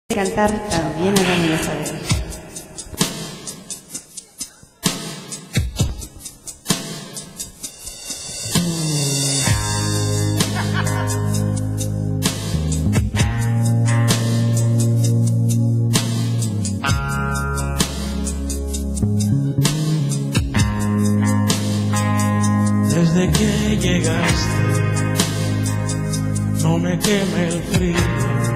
cantar también háganmelo saber. Desde que llegaste, no me queme el frío,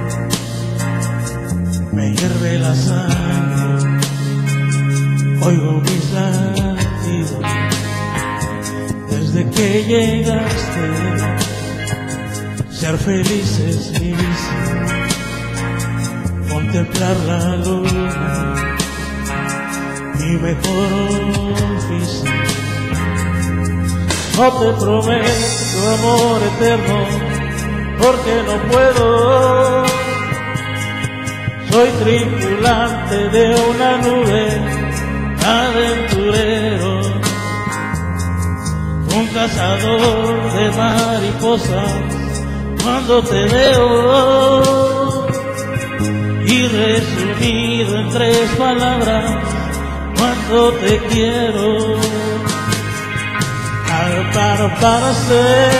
me hierve la sangre, oigo mis latidos. Desde que llegaste, ser feliz es mi vicio, contemplar la luna, mi mejor oficio. No te prometo amor eterno, porque no puedo. Soy tripulante de una nube, aventurero, un cazador de mariposas. Cuando te veo, y resumido en 3 palabras, cuánto te quiero. Para ser,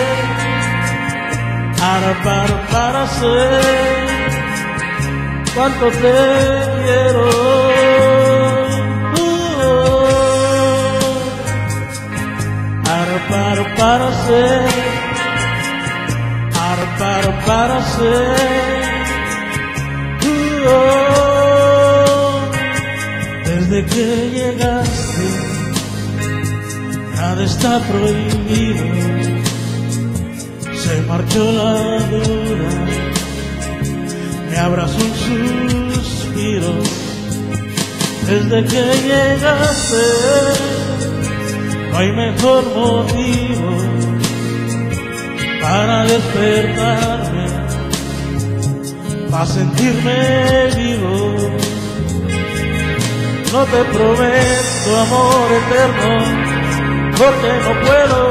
para ser, cuánto te quiero. Para ser, para ser. Desde que llegaste, nada está prohibido, se marchó la duda, me abrazó un suspiro. Desde que llegaste, no hay mejor motivo para despertarme, para sentirme vivo. No te prometo amor eterno, porque no puedo.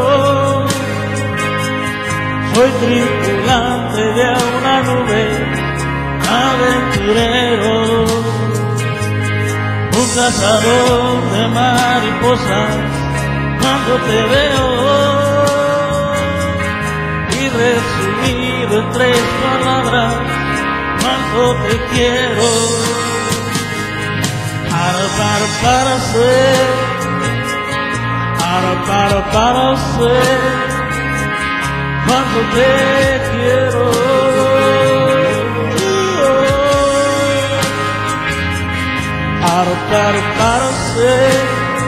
Soy tripulante de una nube, aventurero, un cazador de mariposas. Cuando te veo, y resumido en 3 palabras, cuánto te quiero. Para ser, para ser, cuánto te quiero. Para ser,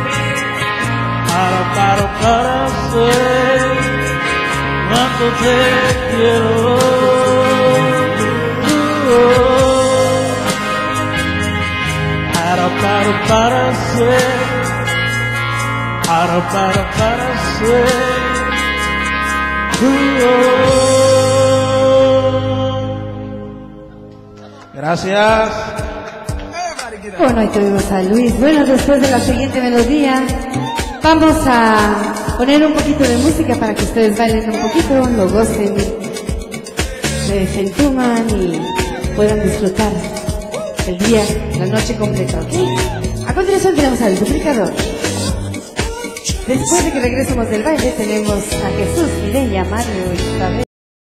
para ser, cuánto te quiero. Para ser, para ser. Gracias. Bueno, ahí tuvimos a Luis. Bueno, después de la siguiente melodía vamos a poner un poquito de música para que ustedes bailen un poquito, lo gocen, se entuman y puedan disfrutar el día, la noche completa, ¿ok? A continuación tenemos al duplicador. Después de que regresemos del baile tenemos a Jesús, Mireya, Mario, Isabel.